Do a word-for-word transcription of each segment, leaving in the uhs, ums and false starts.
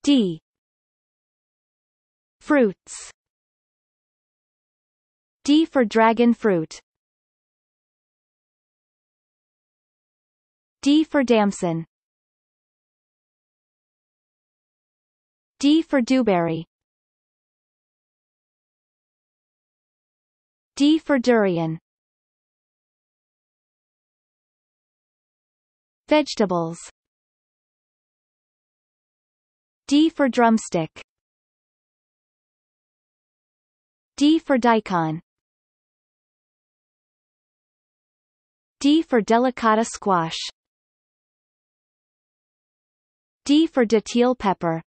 D. Fruits. D for dragon fruit. D for damson. D for dewberry. D for durian. Vegetables. D for drumstick. D for daikon. D for delicata squash. D for datil pepper.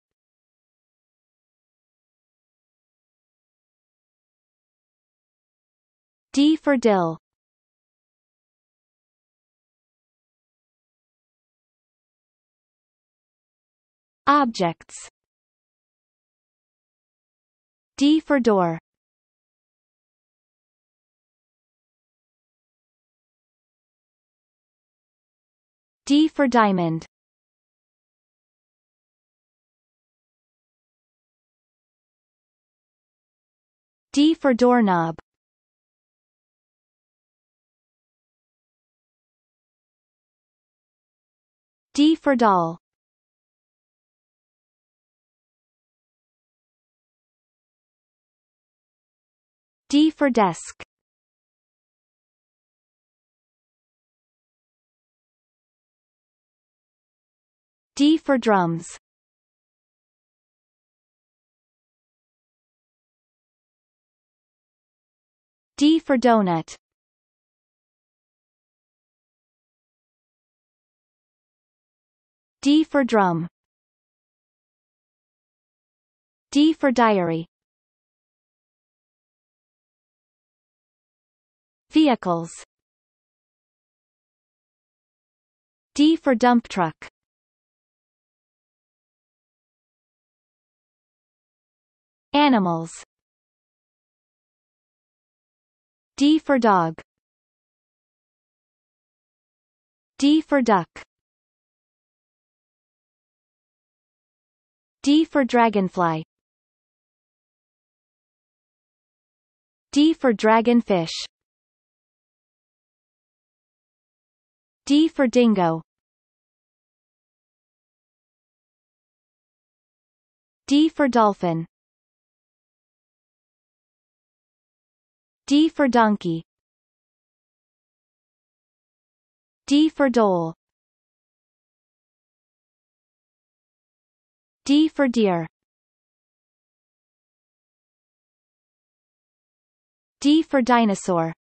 D for dill. Objects. D for door. D for diamond. D for doorknob. D for doll. D for desk. D for drums. D for donut. D for drum. D for diary. Vehicles. D for dump truck. Animals. D for dog. D for duck. D for dragonfly. D for dragonfish. D for dingo. D for dolphin. D for donkey. D for dole. D for deer. D for dinosaur.